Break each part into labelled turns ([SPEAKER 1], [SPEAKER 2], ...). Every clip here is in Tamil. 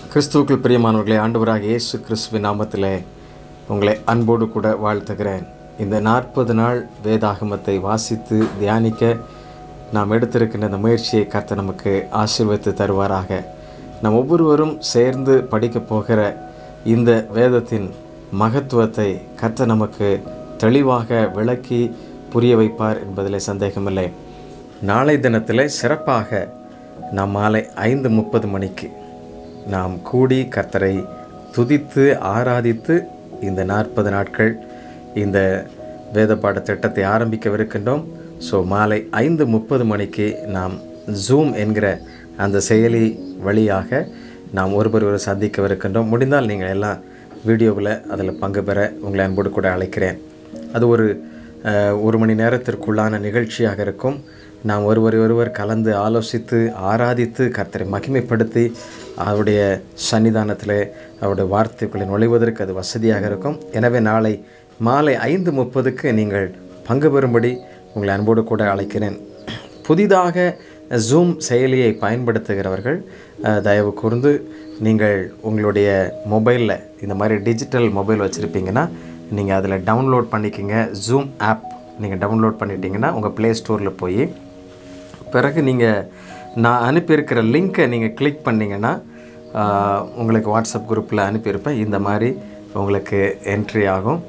[SPEAKER 1] கிறிஸ்துவுக்குள் பிரியமானவர்களே, ஆண்டவராகிய இயேசு கிறிஸ்துவின் நாமத்திலே உங்களை அன்போடு கூட வாழ்த்துகிறேன். இந்த 40 நாள் வேதாகமத்தை வாசித்து தியானிக்க நாம் எடுத்திருக்கின்ற இந்த முயற்சியை கர்த்தர் நமக்கு ஆசீர்வதித்து தருவாராக. நாம் ஒவ்வொருவரும் சேர்ந்து படிக்கப் போகிற இந்த வேதத்தின் மகத்துவத்தை கர்த்தர் நமக்கு தெளிவாக விளக்கி புரிய வைப்பார் என்பதில் சந்தேகமில்லை. நாளை தினத்தில் சிறப்பாக நாம் மாலை 5:30 மணிக்கு நாம் கூடி கர்த்தரை துதித்து ஆராதித்து இந்த 40 நாட்கள் இந்த வேத பாட திட்டத்தை ஆரம்பிக்கவிருக்கின்றோம். ஸோ மாலை 5:30 மணிக்கு நாம் ஜூம் என்கிற அந்த செயலி வழியாக நாம் ஒருவர் சந்திக்கவிருக்கின்றோம். முடிந்தால் நீங்கள் எல்லாம் வீடியோவில் அதில் பங்கு பெற உங்களை அன்போடு கூட அழைக்கிறேன். அது ஒரு மணி நேரத்திற்குள்ளான நிகழ்ச்சியாக இருக்கும். நாம் ஒருவர் கலந்து ஆலோசித்து ஆராதித்து கர்த்தரை மகிமைப்படுத்தி அவருடைய சன்னிதானத்தில் அவருடைய வார்த்தைகளை நுழைவதற்கு அது வசதியாக இருக்கும். எனவே நாளை மாலை 5:30க்கு நீங்கள் பங்கு பெறும்படி உங்களை அன்போடு கூட அழைக்கிறேன். புதிதாக ஜூம் செயலியை பயன்படுத்துகிறவர்கள் தயவு கூர்ந்து நீங்கள் உங்களுடைய மொபைலில் இந்த மாதிரி டிஜிட்டல் மொபைல் வச்சுருப்பீங்கன்னா நீங்கள் அதில் டவுன்லோட் பண்ணிக்கிங்க. ஜூம் ஆப் நீங்கள் டவுன்லோட் பண்ணிட்டீங்கன்னா உங்கள் ப்ளே ஸ்டோரில் போய் பிறகு நீங்கள் நான் அனுப்பியிருக்கிற லிங்க்கை நீங்கள் கிளிக் பண்ணிங்கன்னா உங்களுக்கு வாட்ஸ்அப் குரூப்பில் அனுப்பியிருப்பேன். இந்த மாதிரி உங்களுக்கு என்ட்ரி ஆகும்.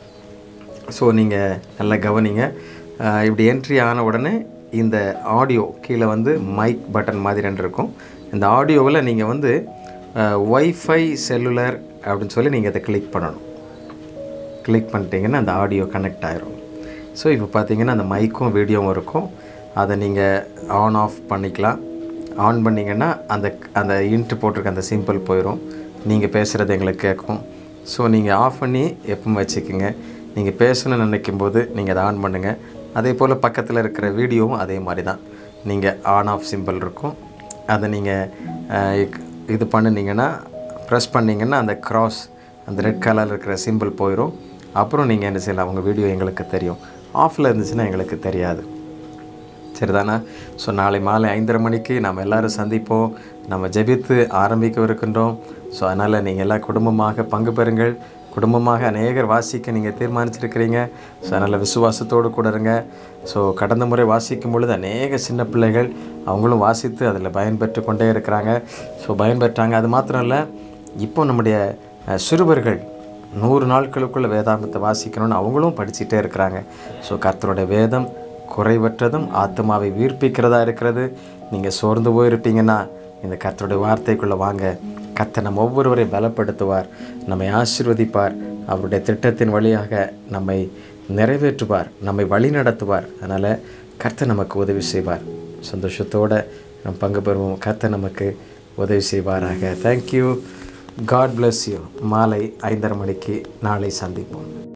[SPEAKER 1] ஸோ நீங்கள் நல்லா கவனிங்க. இப்படி என்ட்ரி ஆன உடனே இந்த ஆடியோ கீழே மைக் பட்டன் மாதிரி இருக்கும். இந்த ஆடியோவில் நீங்கள் வைஃபை செல்லுலர் அப்படின்னு சொல்லி நீங்கள் அதை கிளிக் பண்ணணும். கிளிக் பண்ணிட்டீங்கன்னா அந்த ஆடியோ கனெக்ட் ஆகிரும். ஸோ இப்போ பார்த்தீங்கன்னா அந்த மைக்கும் வீடியோவும் இருக்கும். அதை நீங்கள் ஆன் ஆஃப் பண்ணிக்கலாம். ஆன் பண்ணிங்கன்னா அந்த இன்ட்ரு போட்டிருக்க அந்த சிம்பிள் போயிடும். நீங்கள் பேசுகிறது எங்களுக்கு கேட்கும். ஸோ நீங்கள் ஆஃப் பண்ணி எப்பவும் வச்சுக்கோங்க. நீங்கள் பேசணும்னு நினைக்கும்போது நீங்கள் அதை ஆன் பண்ணுங்கள். அதே போல் பக்கத்தில் இருக்கிற வீடியோவும் அதே மாதிரி தான். நீங்கள் ஆன் ஆஃப் சிம்பிள் இருக்கும். அதை நீங்கள் இது பண்ணிங்கன்னா ப்ரெஸ் பண்ணிங்கன்னா அந்த க்ராஸ் அந்த ரெட் கலரில் இருக்கிற சிம்பிள் போயிடும். அப்புறம் நீங்கள் என்ன செய்யலாம், உங்கள் வீடியோ எங்களுக்கு தெரியும். ஆஃபில் இருந்துச்சுன்னா எங்களுக்கு தெரியாது. சரிதானா? ஸோ நாளை மாலை 5:30 மணிக்கு நாம் எல்லோரும் சந்திப்போம். நம்ம ஜெபித்து ஆரம்பிக்கவிருக்கின்றோம். ஸோ அதனால் நீங்கள் எல்லாம் குடும்பமாக பங்கு பெறுங்கள். குடும்பமாக அநேகர் வாசிக்க நீங்கள் தீர்மானிச்சிருக்கிறீங்க. ஸோ அதனால் விசுவாசத்தோடு கூட இருங்க. ஸோ கடந்த முறை வாசிக்கும் பொழுது அநேக சின்ன பிள்ளைகள் அவங்களும் வாசித்து அதில் பயன்பெற்று கொண்டே இருக்கிறாங்க. ஸோ பயன்பெற்றாங்க. அது மாத்திரம் இல்லை, இப்போ நம்முடைய சிறுவர்கள் 100 நாட்களுக்குள்ளே வேதாகமத்தை வாசிக்கணும்னு அவங்களும் படிச்சுட்டே இருக்கிறாங்க. ஸோ கர்த்தருடைய வேதம் குறைவற்றதும் ஆத்மாவை உயிர்ப்பிக்கிறதா இருக்கிறது. நீங்கள் சோர்ந்து போயிருப்பீங்கன்னா இந்த கர்த்தருடைய வார்த்தைக்குள்ளே வாங்க. கர்த்தர் நம்ம ஒவ்வொருவரையும் பலப்படுத்துவார், நம்மை ஆசீர்வதிப்பார், அவருடைய திட்டத்தின் வழியாக நம்மை நிறைவேற்றுவார், நம்மை வழி நடத்துவார். அதனால் கர்த்தர் நமக்கு உதவி செய்வார். சந்தோஷத்தோடு நம் பங்கு பெறுவோம். கர்த்தர் நமக்கு உதவி செய்வாராக. தேங்க்யூ. God bless you. மாலை 5:30 மணிக்கு நாளை சந்திப்போம்.